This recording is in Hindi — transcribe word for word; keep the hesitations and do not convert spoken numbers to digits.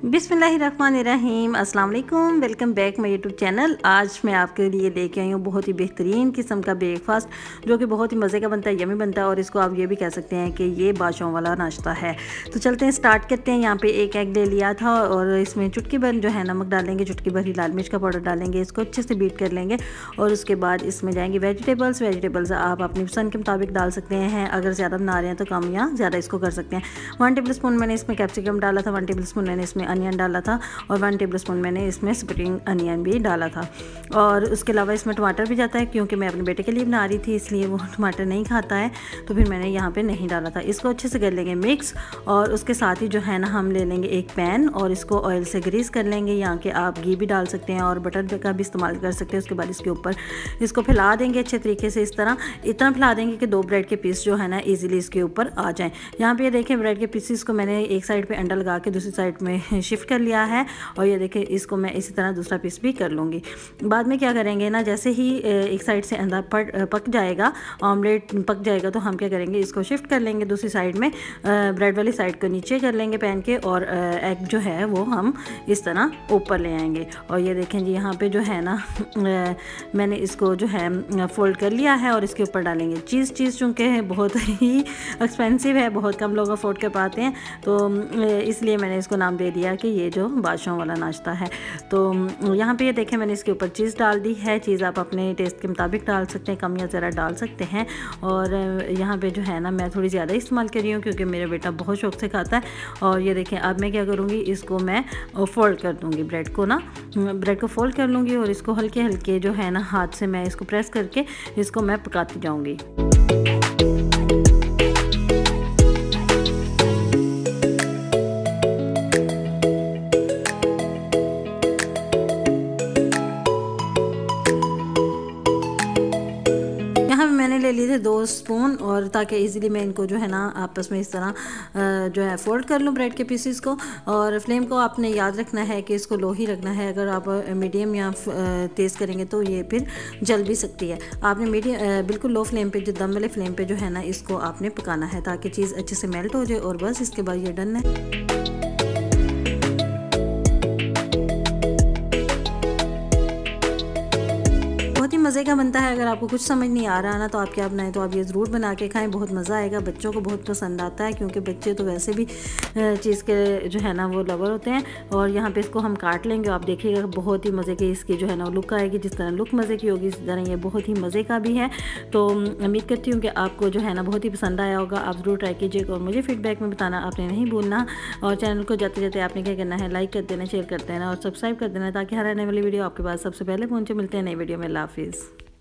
बिस्मिल्लाहिर्रहमानिर्रहीम, अस्सलाम वालेकुम। Welcome back my YouTube channel. आज मैं आपके लिए लेके आई हूँ बहुत ही बेहतरीन किस्म का ब्रेकफास्ट जो कि बहुत ही मज़े का बनता है, यमी बनता है और इसको आप ये भी कह सकते हैं कि ये बादशाहों वाला नाश्ता है। तो चलते हैं, स्टार्ट करते हैं। यहाँ पे एक एग ले लिया था और इसमें चुटकी भर जो है नमक डालेंगे, चुटकी भर ही लाल मिर्च का पाउडर डालेंगे, इसको अच्छे से बीट कर लेंगे और उसके बाद इसमें जाएंगे वेजिटेबल्स। वेजिटेबल्स आप अपनी पसंद के मुताबिक डाल सकते हैं, अगर ज़्यादा बना रहे हैं तो कम या ज़्यादा इसको कर सकते हैं। वन टेबल स्पून मैंने इसमें कैप्सिकम डाला था, वन टेबल स्पून मैंने इसमें अनियन डाला था और वन टेबल स्पून मैंने इसमें स्प्रिंग अनियन भी डाला था। और उसके अलावा इसमें टमाटर भी जाता है, क्योंकि मैं अपने बेटे के लिए बना रही थी इसलिए वो टमाटर नहीं खाता है, तो फिर मैंने यहाँ पे नहीं डाला था। इसको अच्छे से कर लेंगे मिक्स और उसके साथ ही जो है ना हम ले लेंगे एक पैन और इसको ऑयल से ग्रीस कर लेंगे। यहाँ के आप घी भी डाल सकते हैं और बटर का भी इस्तेमाल कर सकते हैं। उसके बाद इसके ऊपर इसको फैला देंगे अच्छे तरीके से, इस तरह इतना फैला देंगे कि दो ब्रेड के पीस जो है ना ईजिली इसके ऊपर आ जाएँ। यहाँ पे ये देखें, ब्रेड के पीसीस को मैंने एक साइड पे अंडा लगा के दूसरी साइड में शिफ्ट कर लिया है और ये देखें इसको मैं इसी तरह दूसरा पीस भी कर लूँगी। बाद में क्या करेंगे ना, जैसे ही एक साइड से अंडा पक जाएगा, ऑमलेट पक जाएगा, तो हम क्या करेंगे इसको शिफ्ट कर लेंगे दूसरी साइड में, ब्रेड वाली साइड को नीचे कर लेंगे पैन के और एग जो है वो हम इस तरह ऊपर ले आएंगे। और ये देखें जी, यहाँ पे जो है ना मैंने इसको जो है फोल्ड कर लिया है और इसके ऊपर डालेंगे चीज़। चीज़ चूँकि बहुत ही एक्सपेंसिव है, बहुत कम लोग अफोर्ड कर पाते हैं, तो इसलिए मैंने इसको नाम दे दिया कि ये जो बादशाहों वाला नाश्ता है। तो यहाँ पे ये देखें मैंने इसके ऊपर चीज़ डाल दी है। चीज़ आप अपने टेस्ट के मुताबिक डाल सकते हैं, कम या ज़रा डाल सकते हैं। और यहाँ पे जो है ना मैं थोड़ी ज़्यादा इस्तेमाल कर रही हूँ क्योंकि मेरा बेटा बहुत शौक से खाता है। और ये देखें अब मैं क्या करूँगी, इसको मैं फोल्ड कर दूँगी, ब्रेड को ना ब्रेड को फोल्ड कर लूँगी और इसको हल्के हल्के जो है ना हाथ से मैं इसको प्रेस करके इसको मैं पकाती जाऊँगी। मैंने ले लिए थे दो स्पून और ताकि इजीली मैं इनको जो है ना आपस में इस तरह जो है फोल्ड कर लूँ ब्रेड के पीसेस को। और फ्लेम को आपने याद रखना है कि इसको लो ही रखना है, अगर आप मीडियम या तेज़ करेंगे तो ये फिर जल भी सकती है। आपने मीडियम बिल्कुल लो फ्लेम पे, जो दम वाले फ्लेम पे जो है ना इसको आपने पकाना है ताकि चीज़ अच्छे से मेल्ट हो जाए और बस इसके बाद ये डन है। मज़े का बनता है। अगर आपको कुछ समझ नहीं आ रहा ना तो आप क्या बनाएं, तो आप ये ज़रूर बना के खाएं, बहुत मज़ा आएगा। बच्चों को बहुत पसंद आता है क्योंकि बच्चे तो वैसे भी चीज़ के जो है ना वो लवर होते हैं। और यहाँ पे इसको हम काट लेंगे, आप देखिएगा बहुत ही मज़े की इसकी जो है ना लुक आएगी। जिस तरह लुक मज़े की होगी इसी तरह ये बहुत ही मज़े का भी है। तो उम्मीद करती हूँ कि आपको जो है ना बहुत ही पसंद आया होगा। आप ज़रूर ट्राई कीजिएगा और मुझे फीडबैक में बताना आपने नहीं भूलना। और चैनल को जाते जाते आपने क्या करना है, लाइक कर देना, शेयर कर देना और सब्सक्राइब कर देना ताकि हर आने वाली वीडियो आपके पास सबसे पहले पहुँचे। मिलते हैं नई वीडियो में। अल्लाह हाफिज़।